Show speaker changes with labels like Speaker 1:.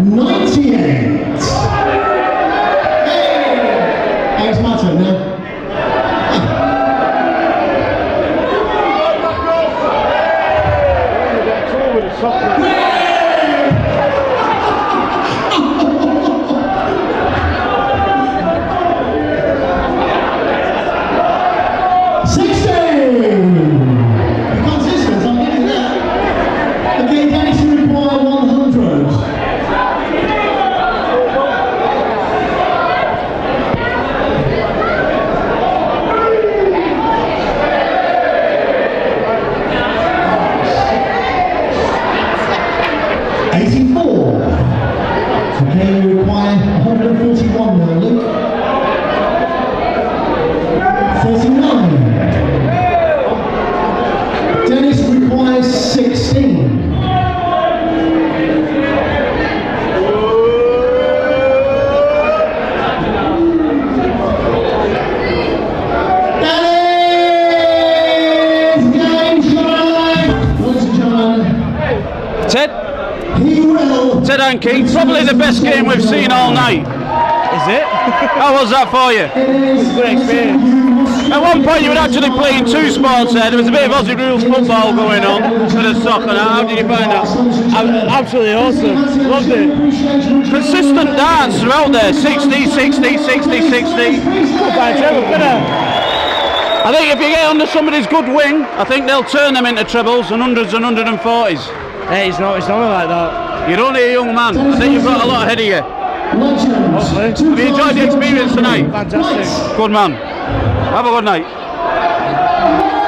Speaker 1: 98. Hey, it's my turn now.
Speaker 2: Ted and Keith, probably the best game we've seen all night.
Speaker 3: Is it?
Speaker 2: How was that for you?
Speaker 3: Good experience.
Speaker 2: At one point you were actually playing two sports there. There was a bit of Aussie rules football going on, bit of soccer. How did you find that?
Speaker 3: Absolutely awesome. Loved it.
Speaker 2: Consistent dance throughout there. 60, 60, 60, 60. I think if you get under somebody's good wing, I think they'll turn them into trebles and hundreds and 140s.
Speaker 3: Hey, it's not like that.
Speaker 2: You're only a young man. I think you've got a lot ahead of you.
Speaker 3: Hopefully.
Speaker 2: Have you enjoyed the experience tonight?
Speaker 3: Fantastic.
Speaker 2: Good man. Have a good night.